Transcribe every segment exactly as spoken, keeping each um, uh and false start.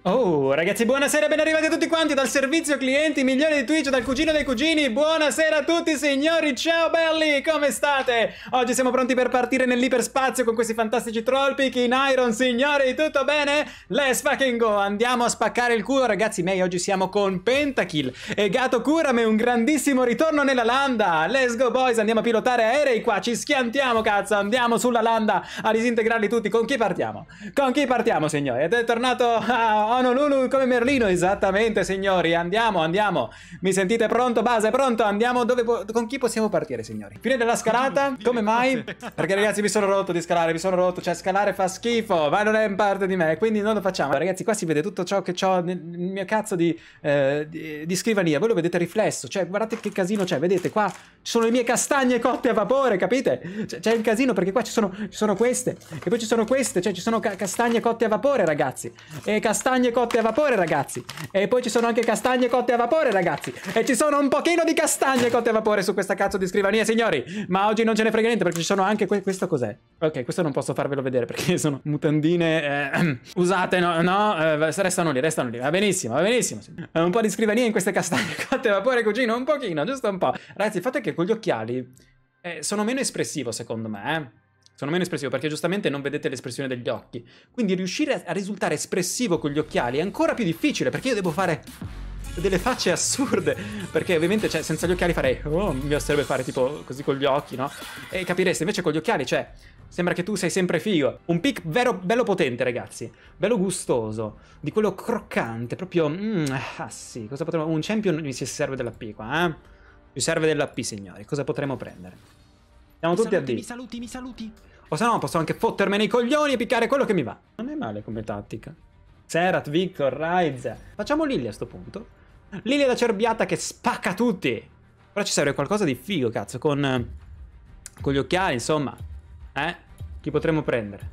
Oh, ragazzi, buonasera, ben arrivati a tutti quanti dal servizio clienti, milioni di Twitch, dal cugino dei cugini. Buonasera a tutti signori, ciao belli, come state? Oggi siamo pronti per partire nell'iperspazio con questi fantastici trollpick in Iron, signori, tutto bene? Let's fucking go, andiamo a spaccare il culo, ragazzi. May oggi siamo con Pentakill e Gato Kurame, un grandissimo ritorno nella landa. Let's go boys, andiamo a pilotare aerei qua, ci schiantiamo cazzo, andiamo sulla landa a disintegrarli tutti. Con chi partiamo? Con chi partiamo signori? È tornato a Honolulu come Merlino, esattamente signori, andiamo, andiamo. Mi sentite pronto? Base, pronto? Andiamo dove con chi possiamo partire signori? Fine della scalata? Come mai? Perché ragazzi mi sono rotto di scalare, mi sono rotto, cioè scalare fa schifo, ma non è parte di me, quindi non lo facciamo. Ragazzi qua si vede tutto ciò che ho nel mio cazzo di, eh, di, di scrivania, voi lo vedete riflesso, cioè guardate che casino c'è, vedete qua ci sono le mie castagne cotte a vapore, capite? C'è il casino perché qua ci sono, ci sono queste, e poi ci sono queste, cioè ci sono ca castagne cotte a vapore ragazzi, e castagne cotte a vapore ragazzi, e poi ci sono anche castagne cotte a vapore ragazzi, e ci sono un pochino di castagne cotte a vapore su questa cazzo di scrivania signori, ma oggi non ce ne frega niente perché ci sono anche que questo cos'è? Ok, questo non posso farvelo vedere perché sono mutandine eh, usate, no, no eh, restano lì, restano lì, va benissimo, va benissimo, un po' di scrivania in queste castagne cotte a vapore cugino, un pochino, giusto un po'. Ragazzi, il fatto è che con gli occhiali eh, sono meno espressivo secondo me, eh sono meno espressivo perché giustamente non vedete l'espressione degli occhi. Quindi riuscire a risultare espressivo con gli occhiali è ancora più difficile perché io devo fare delle facce assurde. Perché ovviamente cioè, senza gli occhiali farei oh, mi basterebbe fare tipo così con gli occhi, no? E capireste, invece con gli occhiali, cioè, sembra che tu sei sempre figo. Un pick vero, bello potente, ragazzi. Bello gustoso. Di quello croccante, proprio... Mm, ah sì, cosa potremmo... Un champion mi si serve dell'A P qua, eh? Mi serve dell'A P, signori. Cosa potremo prendere? Siamo tutti a D. Mi saluti, mi saluti. O se no posso anche fottermene i coglioni e piccare quello che mi va. Non è male come tattica. Xerath, Victor, Ryze. Facciamo Lilia a sto punto. Lilia da cerbiata che spacca tutti. Però ci serve qualcosa di figo, cazzo. Con, con gli occhiali, insomma. Eh? Chi potremmo prendere?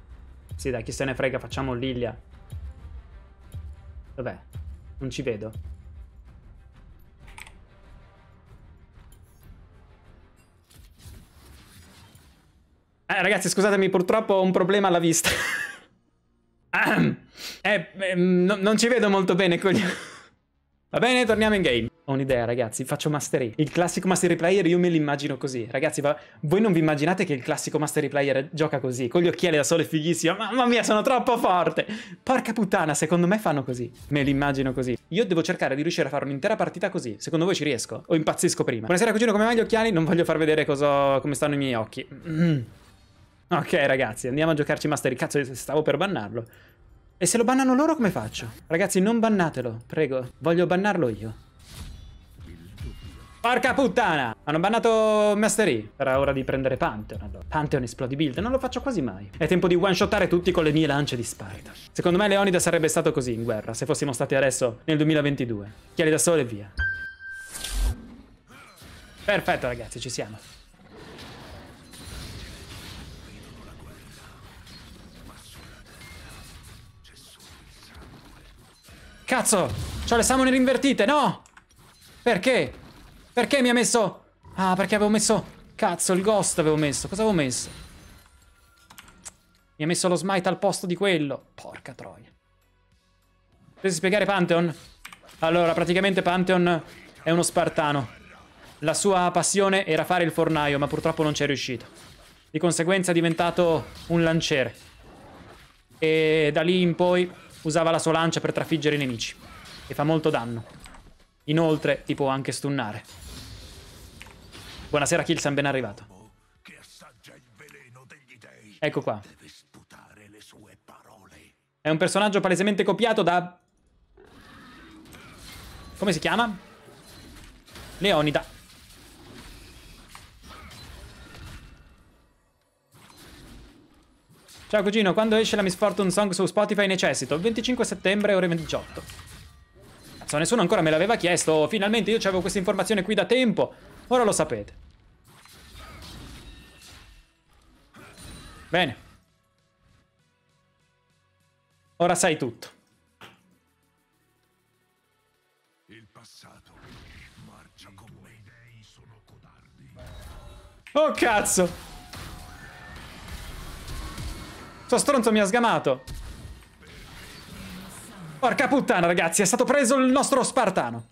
Sì, dai, chi se ne frega, facciamo Lilia. Dov'è? Non ci vedo. Eh, ragazzi, scusatemi, purtroppo ho un problema alla vista. eh, eh, no, non ci vedo molto bene, coglione. Va bene, torniamo in game. Ho un'idea, ragazzi, faccio Mastery. Il classico Mastery Player io me l'immagino così. Ragazzi, va... voi non vi immaginate che il classico Mastery Player gioca così, con gli occhiali da sole fighissimo. Mamma mia, sono troppo forte. Porca puttana, secondo me fanno così. Me l'immagino così. Io devo cercare di riuscire a fare un'intera partita così. Secondo voi ci riesco? O impazzisco prima? Buonasera, cugino, come vai gli occhiali? Non voglio far vedere cosa... come stanno i miei occhi. Mm. Ok, ragazzi, andiamo a giocarci Mastery. Cazzo, stavo per bannarlo. E se lo bannano loro come faccio? Ragazzi, non bannatelo, prego. Voglio bannarlo io. Porca puttana! Hanno bannato Mastery. Sarà ora di prendere Pantheon, allora. Pantheon esplodi build, non lo faccio quasi mai. È tempo di one-shottare tutti con le mie lance di Sparta. Secondo me Leonida sarebbe stato così in guerra, se fossimo stati adesso nel duemilaventidue. Chiali da sole e via. Perfetto, ragazzi, ci siamo. Cazzo! C'ho le summoner invertite, no! Perché? Perché mi ha messo... Ah, perché avevo messo... Cazzo, il ghost avevo messo. Cosa avevo messo? Mi ha messo lo smite al posto di quello. Porca troia. Potete spiegare Pantheon? Allora, praticamente Pantheon è uno spartano. La sua passione era fare il fornaio, ma purtroppo non ci è riuscito. Di conseguenza è diventato un lanciere. E da lì in poi... usava la sua lancia per trafiggere i nemici. E fa molto danno. Inoltre ti può anche stunnare. Buonasera Killsan, ben arrivato. Ecco qua. È un personaggio palesemente copiato da... come si chiama? Leonida. Ciao cugino, quando esce la Miss Fortune Song su Spotify necessito? Il venticinque settembre ore diciotto. Cazzo, nessuno ancora me l'aveva chiesto. Finalmente io avevo questa informazione qui da tempo. Ora lo sapete. Bene. Ora sai tutto. Il passato marcia con me. I dei sono codardi. Oh cazzo! Sto stronzo mi ha sgamato. Porca puttana, ragazzi, è stato preso il nostro Spartano.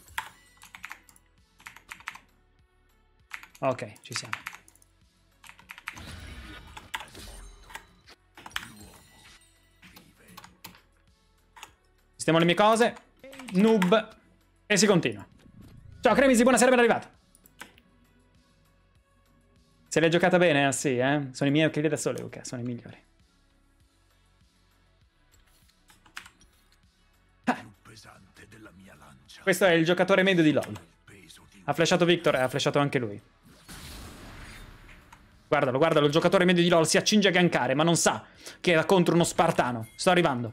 Ok, ci siamo. Sistemo le mie cose. Noob. E si continua. Ciao Cremisi, buonasera, ben arrivato. Se l'hai giocata bene? Ah, sì, eh? Sono i miei occhiali da sole, ok, sono i migliori. Ah. Questo è il giocatore medio di LoL. Ha flashato Victor e ha flashato anche lui. Guardalo, guardalo, il giocatore medio di LoL si accinge a gankare, ma non sa che era contro uno Spartano. Sto arrivando.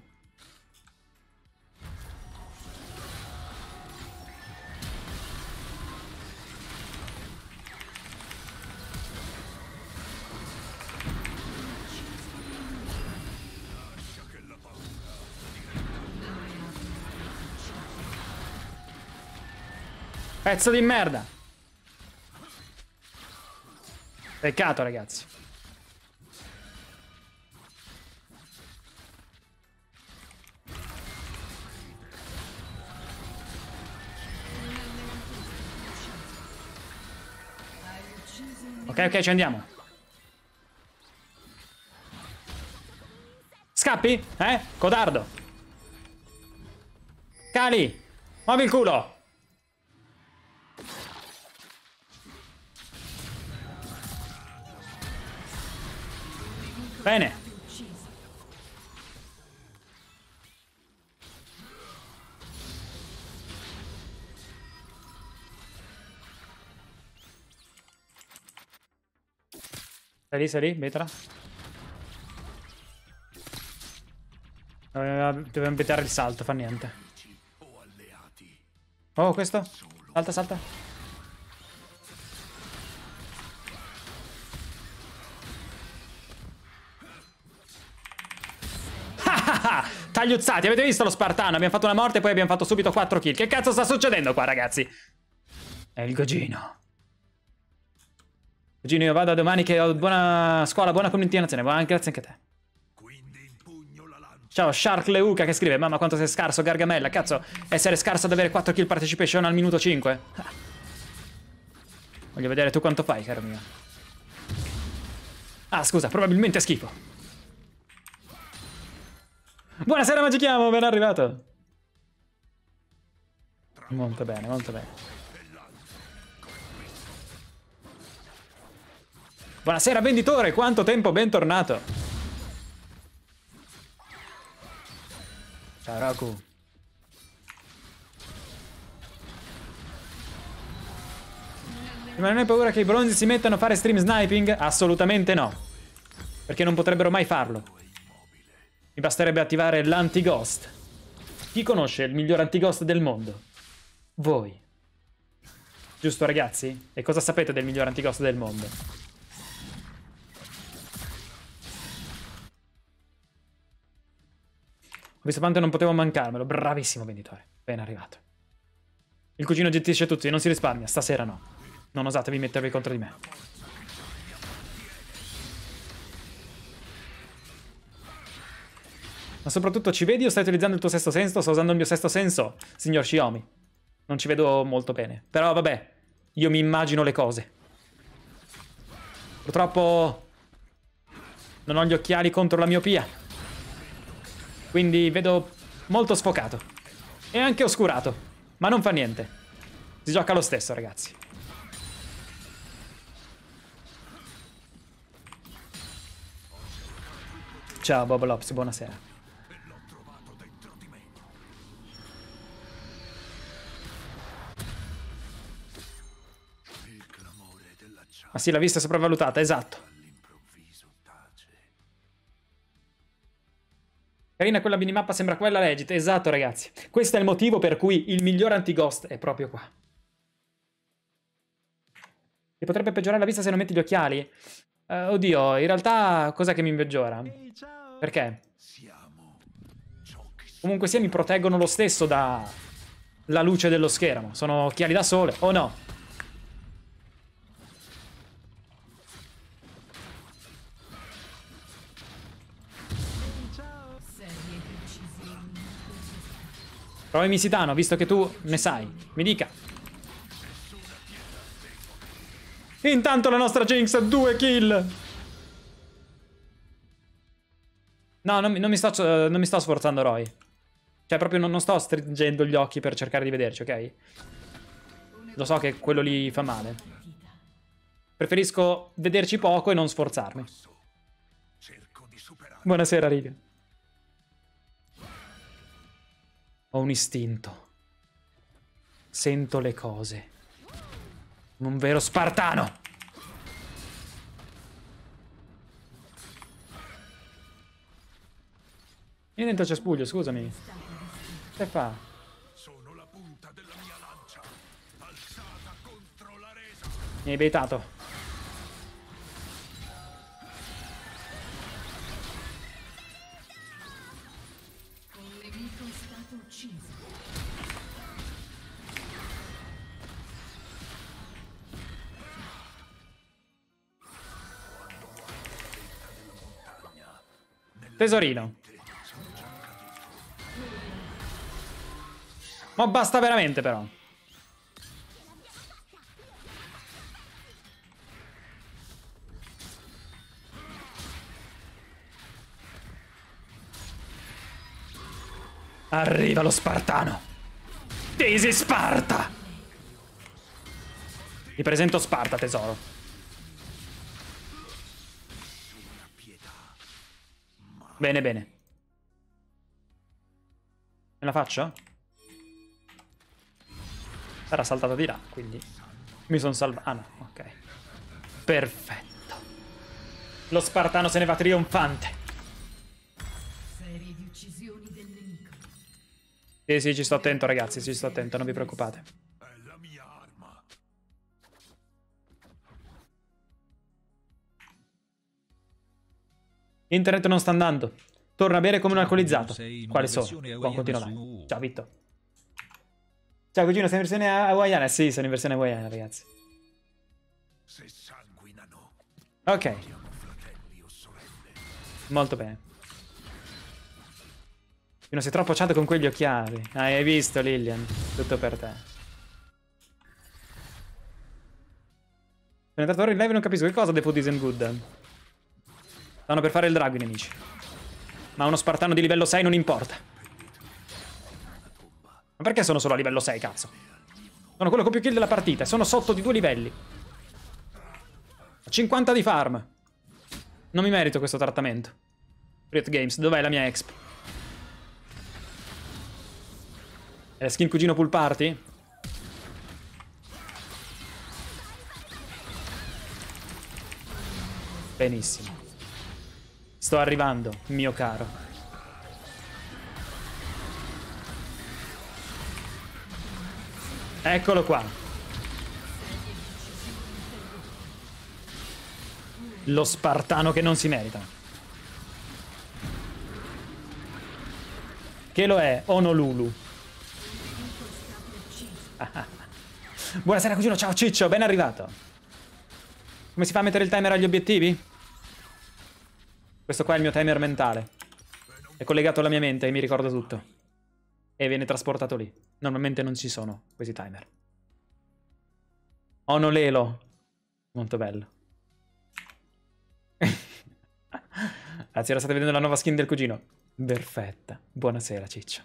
Pezzo di merda. Peccato, ragazzi. Ok, ok, ci andiamo. Scappi? Eh? Codardo. Cali, muovi il culo. Bene. Sei lì, sei lì, Betra. Dobbiamo bettare il salto, fa niente. Oh, questo? Salta, salta. Tagliuzzati, avete visto lo Spartano? Abbiamo fatto una morte e poi abbiamo fatto subito quattro kill. Che cazzo sta succedendo qua, ragazzi? È il Gogino. Gogino, io vado a domani che ho buona scuola, buona continuazione. Buona, grazie anche a te. Ciao, Shark Leuca che scrive: mamma quanto sei scarso, Gargamella. Cazzo, essere scarso ad avere quattro kill participation al minuto cinque. Ah. Voglio vedere tu quanto fai, caro mio. Ah, scusa, probabilmente è schifo. Buonasera Magichiamo, ben arrivato. Molto bene, molto bene. Buonasera venditore, quanto tempo, bentornato. Ciao Roku. Ma non hai paura che i bronzi si mettano a fare stream sniping? Assolutamente no. Perché non potrebbero mai farlo. Mi basterebbe attivare l'anti-ghost. Chi conosce il miglior anti-ghost del mondo? Voi. Giusto, ragazzi? E cosa sapete del miglior anti-ghost del mondo? A questo punto non potevo mancarmelo. Bravissimo venditore. Ben arrivato. Il cugino gestisce tutti, non si risparmia. Stasera no. Non osatevi mettervi contro di me. Ma soprattutto ci vedi o stai utilizzando il tuo sesto senso? Sto usando il mio sesto senso, signor Xiaomi. Non ci vedo molto bene. Però vabbè, io mi immagino le cose. Purtroppo non ho gli occhiali contro la miopia. Quindi vedo molto sfocato. E anche oscurato. Ma non fa niente. Si gioca lo stesso, ragazzi. Ciao Bob Lops, buonasera. Ma sì, la vista è sopravvalutata, esatto. Carina quella minimappa, sembra quella legit. Esatto, ragazzi. Questo è il motivo per cui il miglior anti-ghost è proprio qua. Ti potrebbe peggiorare la vista se non metti gli occhiali? Uh, oddio, in realtà cos'è che mi peggiora? Perché? Comunque sia mi proteggono lo stesso dalla luce dello schermo. Sono occhiali da sole, o no? Provi Misitano, visto che tu ne sai. Mi dica. Intanto la nostra Jinx ha due kill. No, non, non, mi sto, non mi sto sforzando, Roy. Cioè, proprio non, non sto stringendo gli occhi per cercare di vederci, ok? Lo so che quello lì fa male. Preferisco vederci poco e non sforzarmi. Buonasera, riga. Ho un istinto. Sento le cose. Un vero spartano. Vieni dentro il cespuglio, scusami. Che fa? Sono la punta della mia lancia, alzata contro la resa. Mi hai baitato. Un nemico è stato ucciso. Tesorino. Ma basta veramente, però. Arriva lo spartano. Daisy Sparta. Ti presento Sparta, tesoro. Bene, bene. Me la faccio? Era saltato di là, quindi mi sono salvato. Ah no, ok. Perfetto. Lo spartano se ne va trionfante. Serie di uccisioni del nemico. Sì, sì, ci sto attento, ragazzi, ci sto attento, non vi preoccupate. È la mia arma. Internet non sta andando. Torna a bere come un alcolizzato. Quale sono? Buon continuo live. Ciao, Vitto. Ciao, cugino, sei in versione hawaiana? Sì, sono in versione hawaiana, ragazzi. Se sanguinano, Ok, siamo fratelli o sorelle. molto bene. Non sei troppo ciato con quegli occhiali. Ah, hai visto, Lillian? Tutto per te. Sono entrato ora in live e non capisco che cosa The Food isn't good. Stanno per fare il drago i nemici. Ma uno spartano di livello sei non importa. Ma perché sono solo a livello sei, cazzo? Sono quello con più kill della partita. Sono sotto di due livelli. Ho cinquanta di farm. Non mi merito questo trattamento. Riot Games, dov'è la mia exp? È la skin cugino pool party? Benissimo. Sto arrivando, mio caro. Eccolo qua. Lo spartano che non si merita. Che lo è, Honolulu. Buonasera cugino, ciao Ciccio, ben arrivato. Come si fa a mettere il timer agli obiettivi? Questo qua è il mio timer mentale. È collegato alla mia mente e mi ricorda tutto. E viene trasportato lì. Normalmente non ci sono questi timer. Onolelo. Molto bello. Grazie, ora state vedendo la nuova skin del cugino. Perfetta. Buonasera, Ciccio.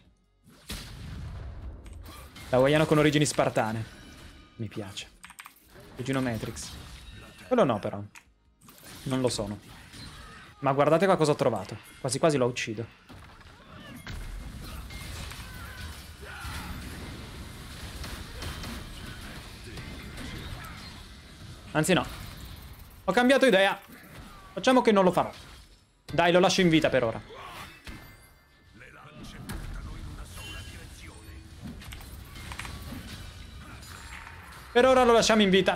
Hawaiano con origini spartane. Mi piace. Cugino Matrix. Quello no, però. Non lo sono. Ma guardate qua cosa ho trovato. Quasi quasi lo uccido. Anzi no. Ho cambiato idea. Facciamo che non lo farò. Dai, lo lascio in vita per ora. Le lance portano in una sola direzione. Per ora lo lasciamo in vita.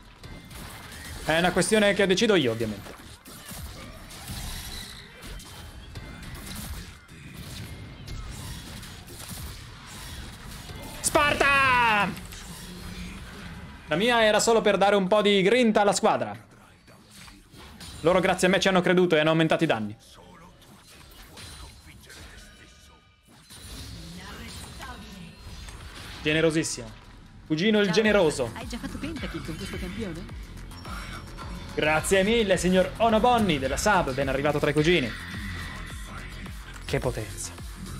È una questione che decido io, ovviamente. Sparta! La mia era solo per dare un po' di grinta alla squadra. Loro grazie a me ci hanno creduto e hanno aumentato i danni. Inarrestabile. Generosissimo. Cugino il Ciao, generoso. Hai già fatto pentakill con questo campione? Grazie mille, signor Onobonni della sub. Ben arrivato tra i cugini. Che potenza.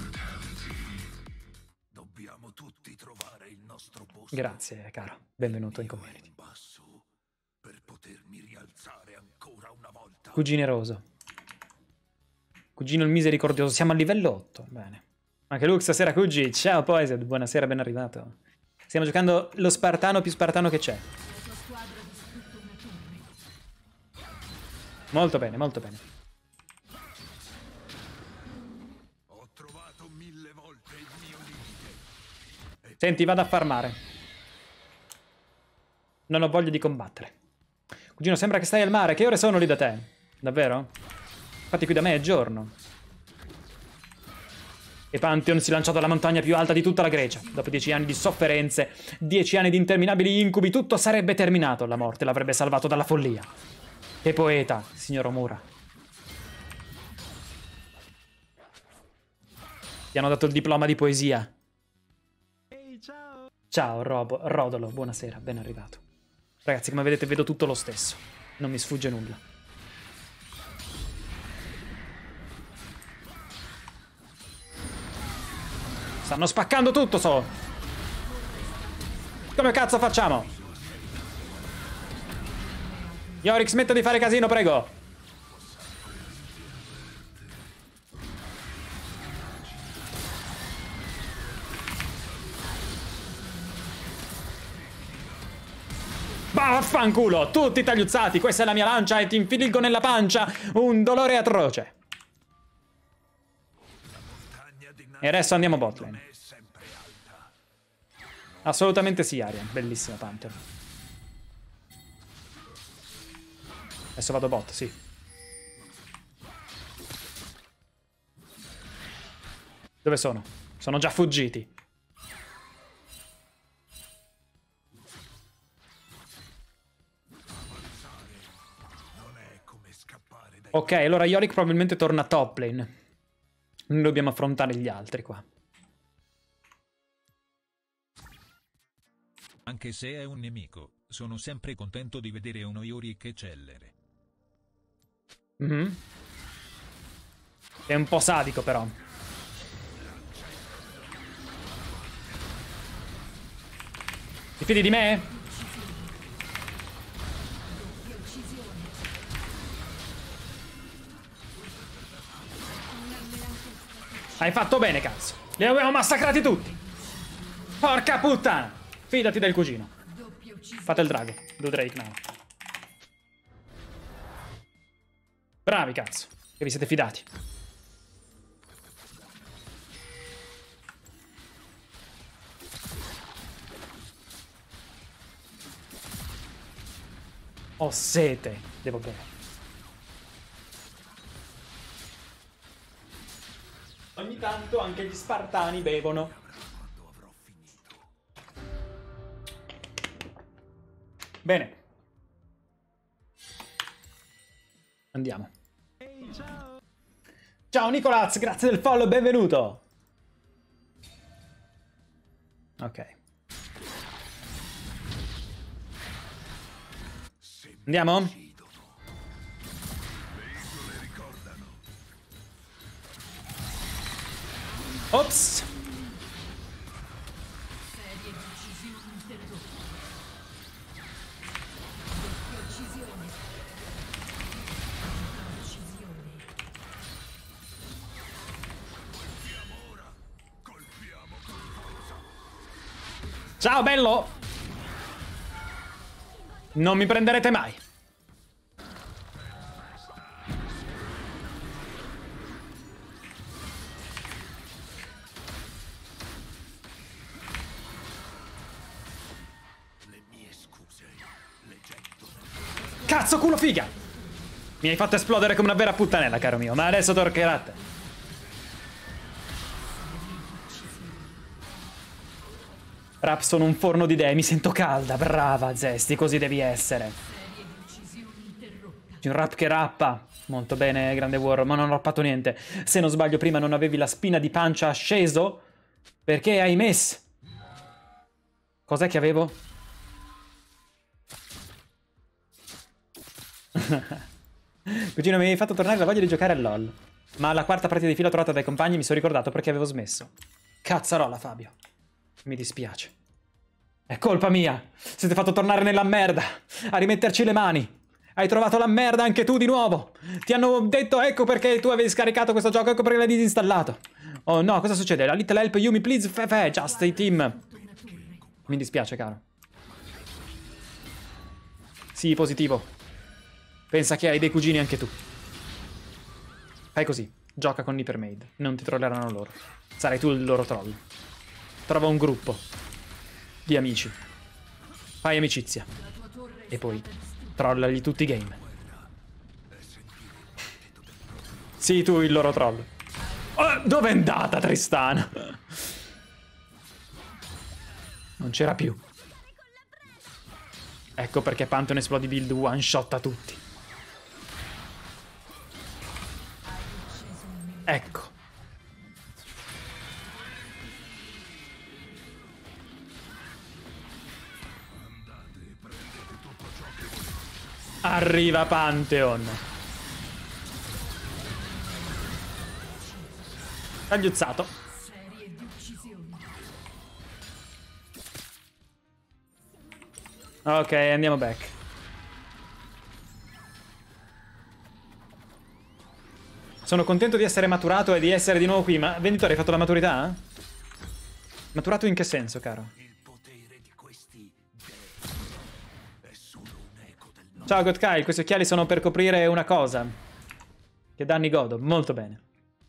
Dobbiamo tutti trovare il nostro posto. Grazie, caro. Benvenuto in community. Basso per potermi rialzare ancora una volta. Cugineroso. Cugino il misericordioso. Siamo a livello otto. Bene. Anche Lux, stasera Cugi. Ciao Poised. Buonasera, ben arrivato. Stiamo giocando lo spartano più spartano che c'è. Molto bene, molto bene. Ho trovato mille volte il mio limite. Senti, vado a farmare. Non ho voglia di combattere. Cugino, sembra che stai al mare. Che ore sono lì da te? Davvero? Infatti qui da me è giorno. E Pantheon si lanciò dalla montagna più alta di tutta la Grecia. Dopo dieci anni di sofferenze, dieci anni di interminabili incubi, tutto sarebbe terminato. La morte l'avrebbe salvato dalla follia. Che poeta, signor Omura. Ti hanno dato il diploma di poesia. Ehi, ciao! Ciao, Robo, Rodolo, buonasera, ben arrivato. Ragazzi, come vedete vedo tutto lo stesso. Non mi sfugge nulla. Stanno spaccando tutto, so. Come cazzo facciamo? Yorick, smetta di fare casino, prego. Vaffanculo, tutti tagliuzzati. Questa è la mia lancia e ti infilgo nella pancia. Un dolore atroce. E adesso andiamo bot lane. Assolutamente sì, Arian. Bellissima Panther. Adesso vado bot, sì. Dove sono? Sono già fuggiti. Ok, allora Yorick probabilmente torna top lane. Noi dobbiamo affrontare gli altri qua. Anche se è un nemico, sono sempre contento di vedere uno Yorick eccellere. Mm-hmm. È un po' sadico però. Ti fidi di me? Hai fatto bene, cazzo. Li avevo massacrati tutti. Porca puttana. Fidati del cugino. Fate il drago. Do Drake now. Bravi, cazzo. Che vi siete fidati. Ho sete. Devo bere. Ogni tanto anche gli spartani bevono. Bene. Andiamo. Ehi, ciao! Ciao Nicolaz, grazie del follow, benvenuto. Ok. Andiamo? Ops. Ciao bello. Non mi prenderete mai. Cazzo, culo figa! Mi hai fatto esplodere come una vera puttanella, caro mio, ma adesso toccherà a te. Rap, sono un forno di idee, mi sento calda, brava Zesti, così devi essere. Un rap che rappa. Molto bene, grande War, ma non ho rappato niente. Se non sbaglio prima non avevi la spina di pancia sceso? Perché hai messo? Cos'è che avevo? Cugino, mi hai fatto tornare la voglia di giocare a LOL. Ma alla quarta partita di fila trovata dai compagni mi sono ricordato perché avevo smesso. Cazzarola, Fabio. Mi dispiace. È colpa mia. Siete fatto tornare nella merda. A rimetterci le mani. Hai trovato la merda anche tu di nuovo. Ti hanno detto ecco perché tu avevi scaricato questo gioco, ecco perché l'hai disinstallato. Oh no, cosa succede? La little help you me please, fe fe, just a team. Mi dispiace, caro. Sì, positivo. Pensa che hai dei cugini anche tu. Fai così. Gioca con Hypermaid. Non ti trolleranno loro. Sarai tu il loro troll. Trova un gruppo di amici. Fai amicizia. E poi trollali tutti i game. Sì, tu il loro troll. Oh, dove è andata Tristana? Non c'era più. Ecco perché Pantheon Explode Build one shot a tutti. Ecco. Arriva Pantheon. Tagliuzzato. Ok, andiamo back. Sono contento di essere maturato e di essere di nuovo qui, ma venditore, hai fatto la maturità? Maturato in che senso, caro? Ciao Godkyle, questi occhiali sono per coprire una cosa. Che danni godo, molto bene.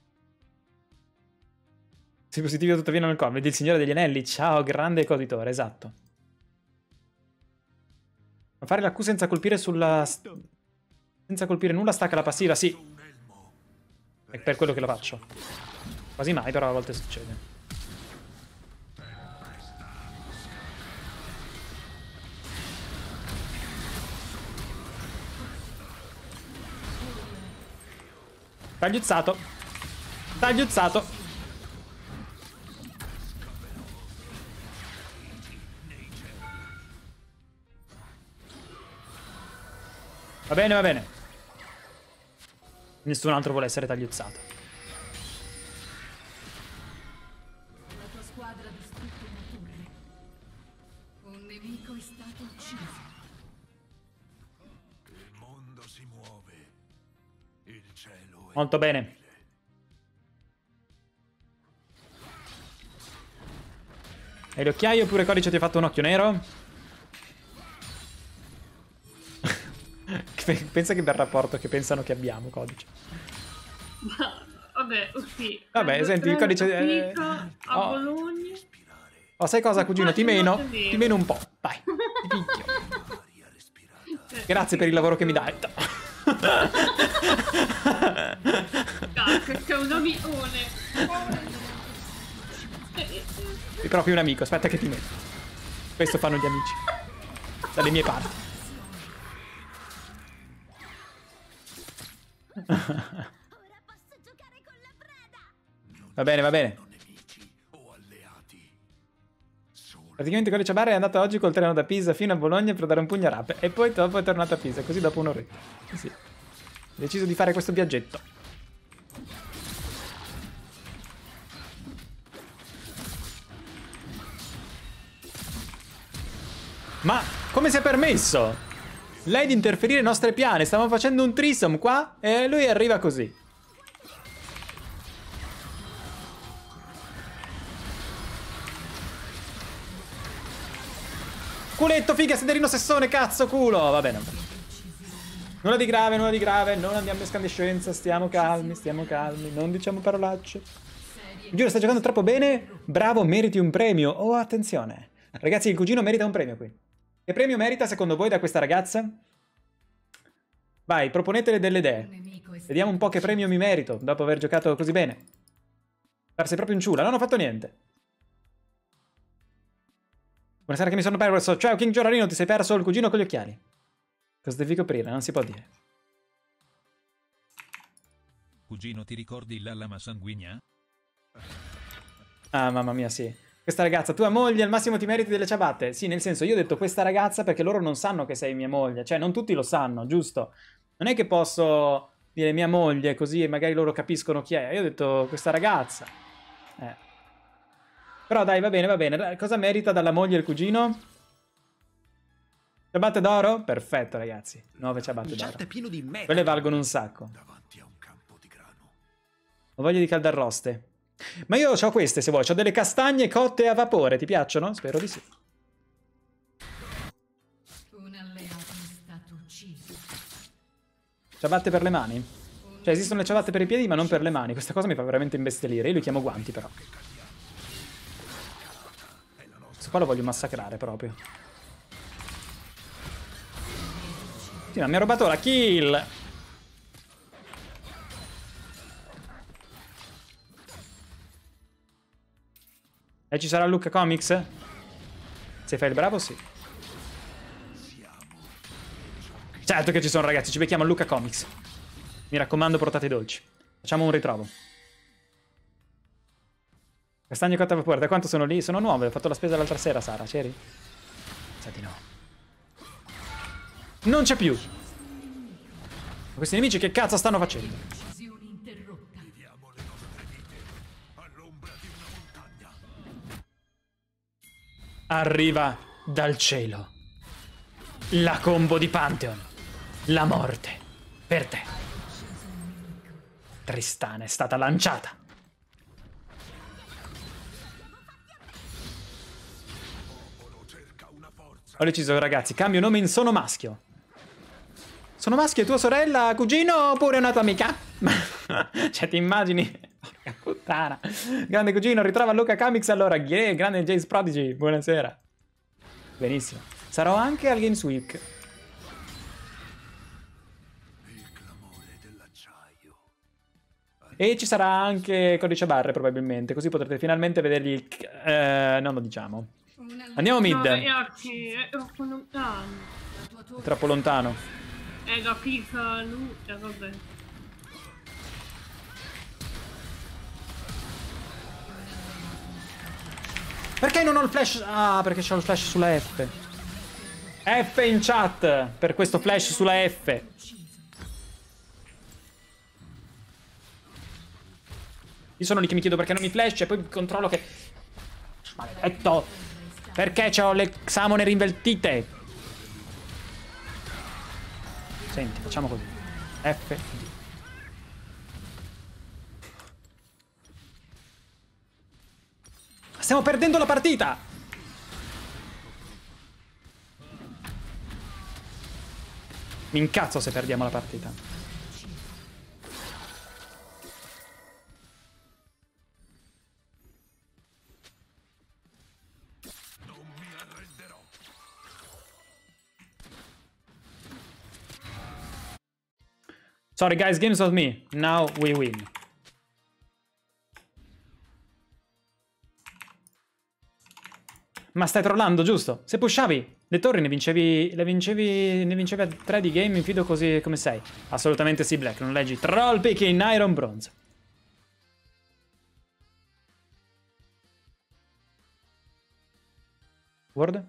Sei positivo tuttavia nel core, vedi il Signore degli Anelli, ciao grande coditore, esatto. Ma fare la Q senza colpire sulla... Senza colpire nulla stacca la passiva, sì. È per quello che lo faccio. Quasi mai, però a volte succede. Tagliuzzato. Tagliuzzato. Va bene, va bene. Nessun altro vuole essere tagliuzzato. La tua squadra ha distrutto una torre. Un nemico è stato ucciso. Il mondo si muove. Il cielo è... Molto bene. Hai le occhiaie oppure Codice ti ha fatto un occhio nero? Pensa che bel rapporto che pensano che abbiamo, Codice. Vabbè, sì. Vabbè, senti, il Codice... Eh... Eh... a Oh. Bologna. Oh, sai cosa, cugino? Ti meno? Ti meno un po'. Vai, ti picchio. Grazie per il lavoro che mi dai. Cacca, che un amione. Sei proprio un amico, aspetta che ti metto. Questo fanno gli amici. Dalle mie parti. Va bene, va bene. Praticamente Codice Barra è andato oggi col treno da Pisa fino a Bologna per dare un pugno a rap e poi dopo è tornato a Pisa, così dopo un'oretta. Sì. Ho deciso di fare questo viaggetto. Ma come si è permesso? Lei di interferire nei nostri piani? Stavamo facendo un threesome qua e lui arriva così. Culetto, figa, sederino sessone, cazzo, culo. Va bene. Nulla di grave, nulla di grave. Non andiamo in scandescenza. Stiamo calmi, stiamo calmi. Non diciamo parolacce. Giuro, sta giocando troppo bene. Bravo, meriti un premio. Oh, attenzione. Ragazzi, il cugino merita un premio qui. Che premio merita secondo voi da questa ragazza? Vai, proponetele delle idee. Vediamo un po' che premio mi merito dopo aver giocato così bene. Farsi proprio in ciula. Non ho fatto niente. Buonasera che mi sono perso. Ciao King Giorarino, ti sei perso il cugino con gli occhiali. Cosa devi coprire? Non si può dire. Cugino, ti ricordi la lama sanguigna? Ah, mamma mia, sì. Questa ragazza, tua moglie, al massimo ti meriti delle ciabatte. Sì, nel senso, io ho detto questa ragazza perché loro non sanno che sei mia moglie. Cioè, non tutti lo sanno, giusto? Non è che posso dire mia moglie così e magari loro capiscono chi è. Io ho detto questa ragazza. Eh. Però dai, va bene, va bene. Cosa merita dalla moglie il cugino? Ciabatte d'oro? Perfetto, ragazzi. Nuove ciabatte d'oro. pieno di me. Quelle valgono un sacco. Davanti a un campo di grano. Ho voglia di caldarroste. Ma io ho queste, se vuoi. Ho delle castagne cotte a vapore. Ti piacciono? Spero di sì. Un alleato è stato ucciso. Ciabatte per le mani? Cioè, esistono le ciabatte per i piedi, ma non per le mani. Questa cosa mi fa veramente imbestialire. Io li chiamo guanti, però. Questo qua lo voglio massacrare, proprio. Sì, ma mi ha rubato la kill! E ci sarà Luca Comics? Se fai il bravo, sì. Certo che ci sono, ragazzi. Ci becchiamo a Luca Comics. Mi raccomando, portate i dolci. Facciamo un ritrovo. Castagne cotte a vapore. Da quanto sono lì? Sono nuove. Ho fatto la spesa l'altra sera, Sara. C'eri? Sa di no. Non c'è più. Questi nemici che cazzo stanno facendo? Uccisione interrotta. Viviamo le nostre vite all'ombra di una montagna. Arriva dal cielo. La combo di Pantheon. La morte. Per te. Tristana è stata lanciata. Ho deciso, ragazzi, cambio nome in Sono Maschio. Sono Maschio, tua sorella, cugino oppure una tua amica? Cioè, ti immagini? Porca puttana. Grande cugino, ritrova Luca Comics allora. Yeah, grande Jace Prodigy, buonasera. Benissimo. Sarò anche al Games Week. Il clamore dell'acciaio. E ci sarà anche Codice Barre, probabilmente. Così potrete finalmente vedergli il... Eh, non lo diciamo. Un alleato. Andiamo mid. No, è che è troppo lontano. La tua torre È troppo lontano. È da pizza lui. Eh, vabbè. Perché non ho il flash? Ah, perché c'ho il flash sulla F. F in chat per questo flash sulla F. Io sono lì che mi chiedo perché non mi flash e poi controllo che... Maledetto! Perché c'ho le summoner invertite? Senti, facciamo così. F. Stiamo perdendo la partita! Mi incazzo se perdiamo la partita. Non mi arrenderò. Sorry guys, games of me. Now we win. Ma stai trollando, giusto? Se pushavi le torri ne vincevi, le vincevi, ne vincevi a tre di game in fido così come sei. Assolutamente sì, Black, non leggi. Troll pick in Iron Bronze. Word?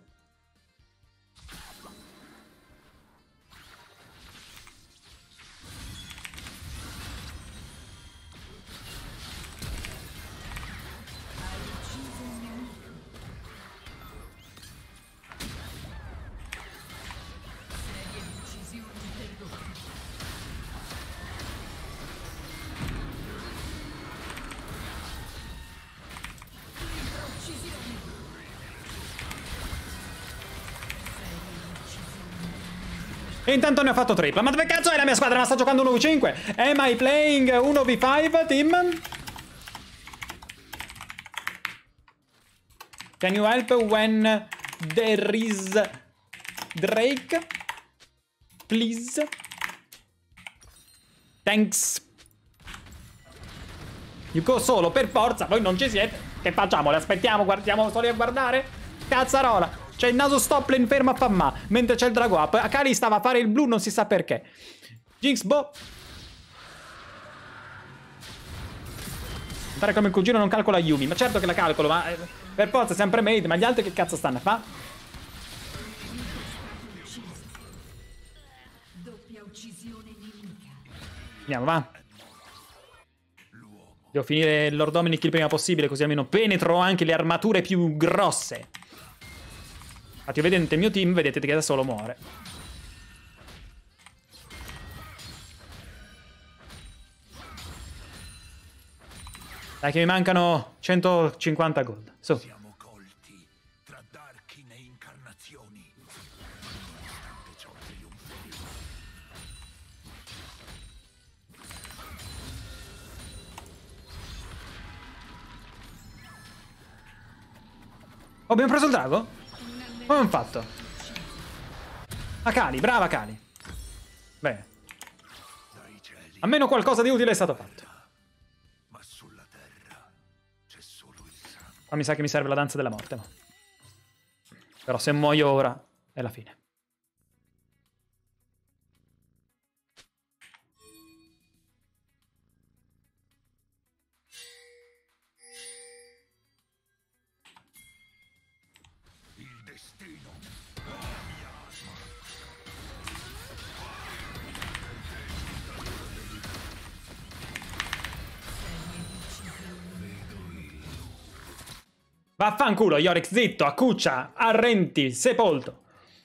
E intanto ne ho fatto tripla. Ma dove cazzo è la mia squadra? Ma sta giocando uno vu cinque? Am I playing uno vu cinque, team? Can you help when there is Drake? Please? Thanks. You go solo, per forza. Voi non ci siete. Che facciamo? Le aspettiamo? Guardiamo solo a guardare? Cazzarola. C'è il naso stop lane fermo a famma, mentre c'è il drago up. Akali stava a fare il blu, non si sa perché. Jinx, boh. Fare come il cugino non calcola Yumi. Ma certo che la calcolo, ma... Per forza sempre made, ma gli altri che cazzo stanno a fa? Doppia uccisione nemica. Andiamo, va. Devo finire il Lord Dominic il prima possibile, così almeno penetro anche le armature più grosse. Infatti, vedete il mio team, vedete che da solo muore. Dai che mi mancano centocinquanta gold. Su. Siamo colti tra Darkin e incarnazioni. Nonostante ciò trionferemo. Oh, abbiamo preso il drago? Come abbiamo fatto? Akali, brava Akali. Bene. Dai cieli, Almeno qualcosa di utile è stato fatto. ma sulla terra c'è solo il sangue. Ma mi sa che mi serve la danza della morte. Ma. Però se muoio ora è la fine. Il destino. Vaffanculo, Yorick, zitto, accuccia, arrenti, sepolto.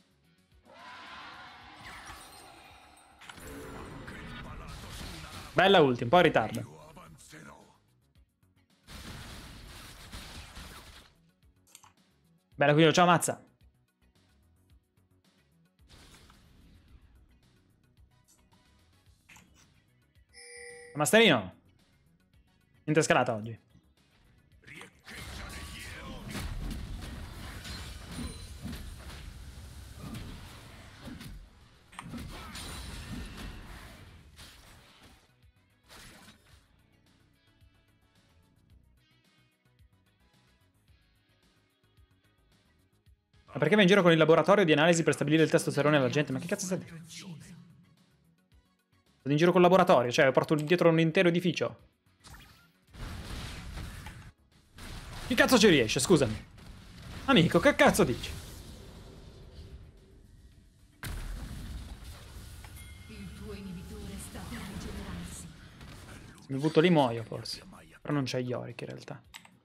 Bella ulti, un po' in ritardo. Io avanzerò. Bella qui, ciao mazza. Masterino. Niente scalata oggi. Ma perché va in giro con il laboratorio di analisi per stabilire il testosterone alla gente? Ma che cazzo stai dicendo? Vado in giro col laboratorio, cioè porto dietro un intero edificio. Che cazzo ci riesce, scusami? Amico, che cazzo dici? Il tuo inibitore sta per rigenerarsi. Se mi butto lì muoio forse. Però non c'è Yorick in realtà.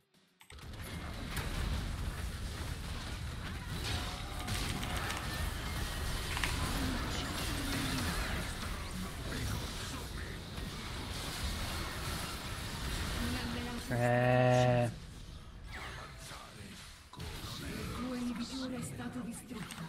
Eh... Il tuo inibitore è stato distrutto.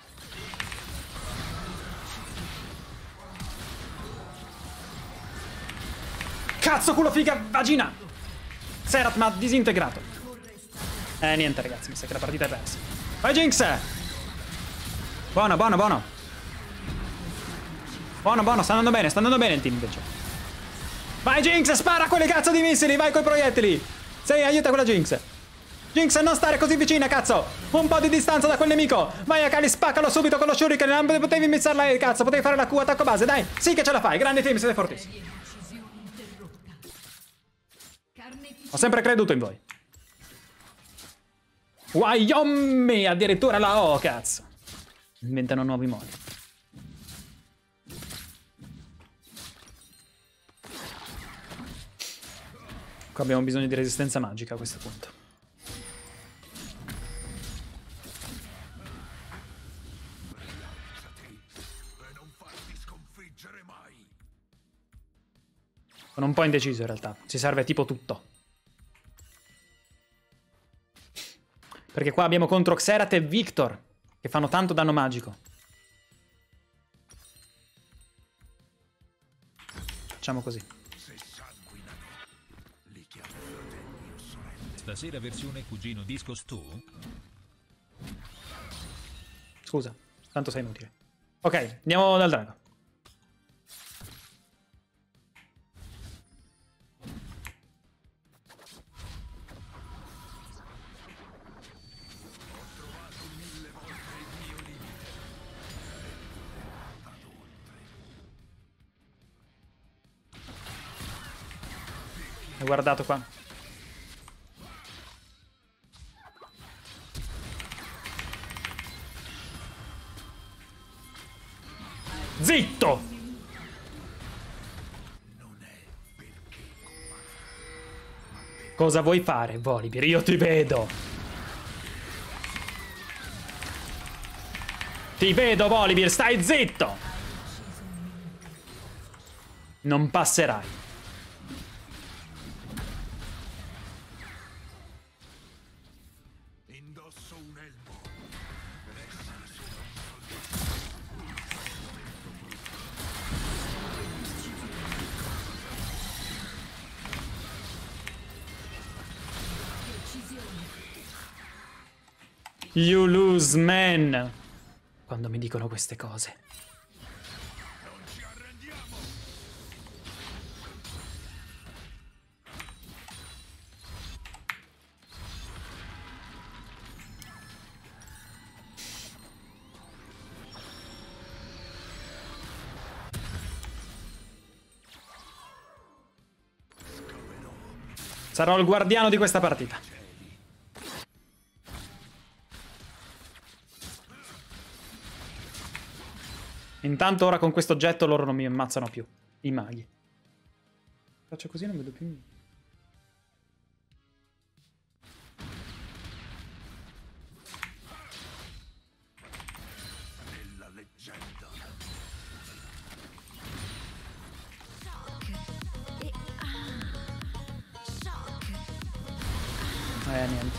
Cazzo, culo figa, vagina! Serat mi ha disintegrato. Eh, niente ragazzi, mi sa che la partita è persa. Vai Jinx! Buono, buono, buono. Buono, buono, sta andando bene, sta andando bene il team invece. Vai Jinx, spara quelle cazzo di missili, vai coi proiettili. Sei, aiuta quella Jinx. Jinx, non stare così vicina, cazzo. Un po' di distanza da quel nemico. Vai Akali, spaccalo subito con lo shuriken. Non potevi missarla, eh, cazzo, potevi fare la Q attacco base, dai. Sì che ce la fai, grande team, siete fortissimi. Uccisione interrotta. Carnefici- Ho sempre creduto in voi. Wyommi, addirittura la O, cazzo. Inventano nuovi modi. Qua abbiamo bisogno di resistenza magica a questo punto. E non farti sconfiggere mai. Sono un po' indeciso in realtà. Ci serve tipo tutto. Perché qua abbiamo contro Xerath e Victor, che fanno tanto danno magico. Facciamo così. Se sanguinano, li chiamo fratelli o sorelle. Stasera versione cugino Discos tu? Scusa, tanto sei inutile. Ok, andiamo dal drago. Hai guardato qua. Zitto! Cosa vuoi fare, Volibear? Io ti vedo. Ti vedo, Volibear, stai zitto! Non passerai. Indosso un elmo. You lose, man. Quando mi dicono queste cose. Non ci arrendiamo. Sarò il guardiano di questa partita. Intanto ora con questo oggetto loro non mi ammazzano più. I maghi. Faccio così non vedo più. Nella leggenda. Eh, niente.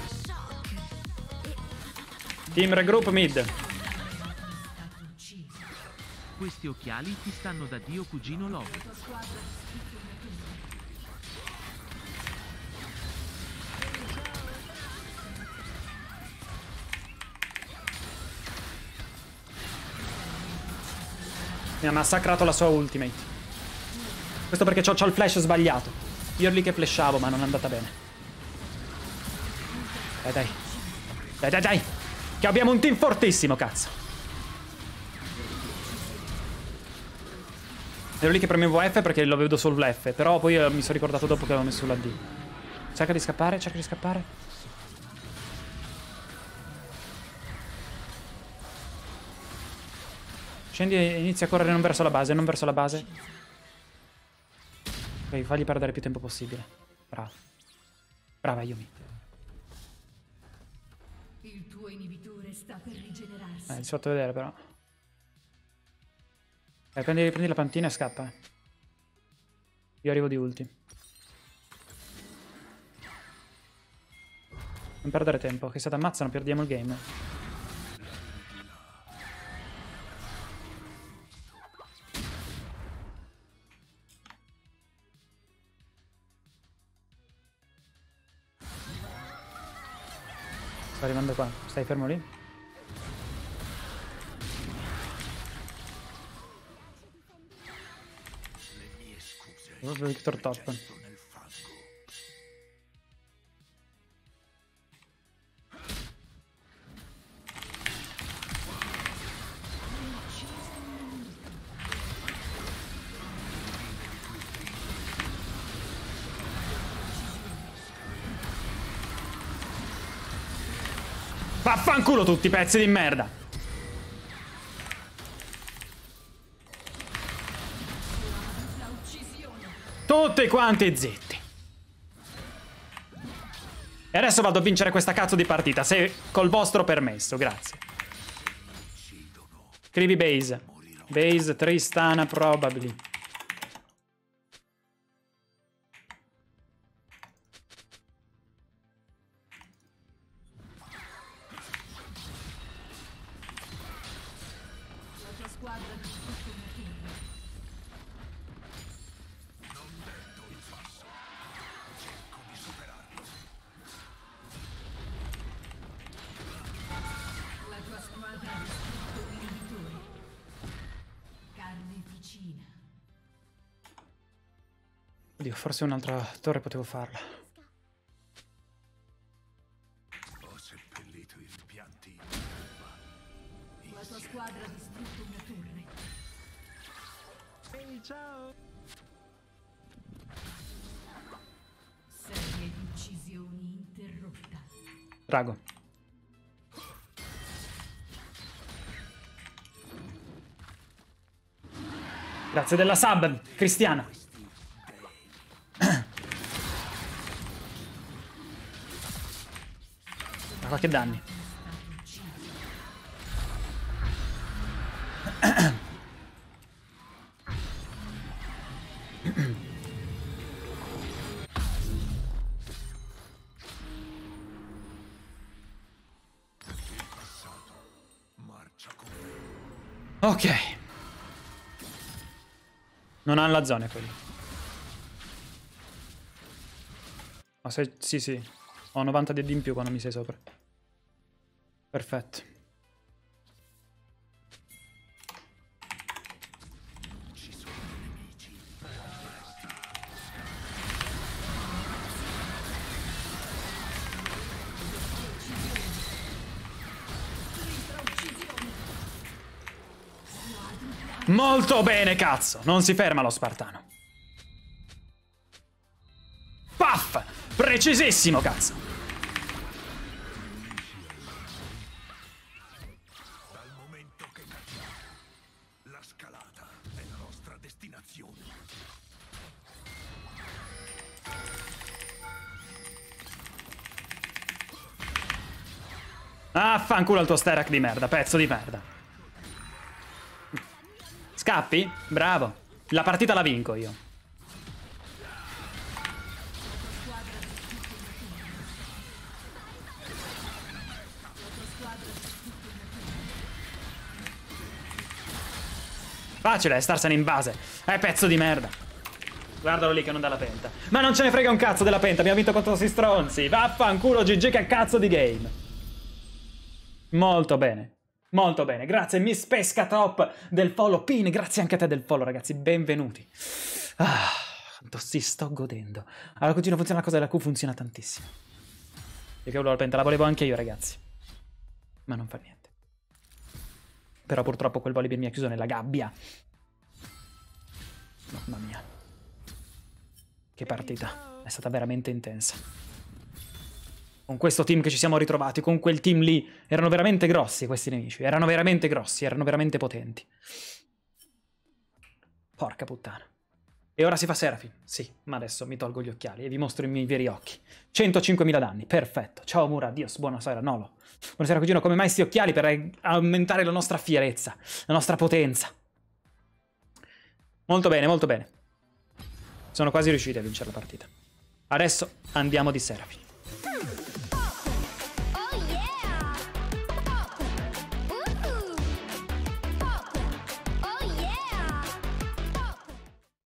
Team regroup mid. Questi occhiali ti stanno da Dio cugino Love. Mi ha massacrato la sua ultimate. Questo perché c'ho, c'ho il flash sbagliato. Io ero lì che flashavo, ma non è andata bene. Dai, dai. Dai, dai, dai. Che abbiamo un team fortissimo, cazzo. Ero lì che premevo F perché lo vedo solo l'F. Però poi eh, mi sono ricordato dopo che avevo messo la D. Cerca di scappare, cerca di scappare. Scendi e inizia a correre non verso la base, non verso la base. Ok, fagli perdere più tempo possibile. Brava. Brava, Yumi. Il tuo inibitore sta per rigenerarsi. Eh, ti fatto vedere però. Eh, prendi, prendi la pantina e scappa. eh. Io arrivo di ulti. Non perdere tempo, che se ti ammazzano perdiamo il game. Sto arrivando qua, stai fermo lì? Proprio Victor top. Nel fango. Vaffanculo tutti, pezzi di merda! Tutti quanti zitti. E adesso vado a vincere questa cazzo di partita, se col vostro permesso, grazie. Scrivi base. Base Tristana probably. La tua squadra ha distrutto una torre. La tua squadra ha distrutto un inibitore. Carneficina. Oddio, forse un'altra torre potevo farla. Ho seppellito i rimpianti in La tua squadra ha distrutto una torre. Ehi, ciao! Serie di uccisioni interrotta. Drago. Grazie della sub, Cristiana. Ma qualche danni. Ok. Non hanno la zona quelli. Oh, se... Sì, sì. Ho novanta D D in più quando mi sei sopra. Perfetto. Molto bene, cazzo! Non si ferma lo spartano. Paff! Precisissimo, cazzo! Dal momento che capiamo, la scalata è la nostra destinazione. Ah, fanculo al tuo Sterak di merda, pezzo di merda. Scappi? Bravo. La partita la vinco io. Facile, starsene in base. Eh, pezzo di merda. Guardalo lì che non dà la penta. Ma non ce ne frega un cazzo della penta. Abbiamo vinto contro questi stronzi. Vaffanculo, G G, che cazzo di game. Molto bene. Molto bene, grazie Miss Pesca Top del follow. Pin, grazie anche a te del follow, ragazzi, benvenuti. Ah, quanto si sto godendo. Allora, continua a funzionare la cosa della Q, funziona tantissimo. E che volevo la penta, la volevo anche io, ragazzi. Ma non fa niente. Però purtroppo quel Volibear mi ha chiuso nella gabbia. Mamma mia. Che partita. È stata veramente intensa. Con questo team che ci siamo ritrovati, con quel team lì, erano veramente grossi questi nemici, erano veramente grossi, erano veramente potenti. Porca puttana. E ora si fa Seraphine? Sì, ma adesso mi tolgo gli occhiali e vi mostro i miei veri occhi. centocinquemila danni, perfetto. Ciao Mura, adios, buonasera, Nolo. Buonasera cugino, come mai sti occhiali? Per aumentare la nostra fierezza, la nostra potenza. Molto bene, molto bene. Sono quasi riusciti a vincere la partita. Adesso andiamo di Seraphine.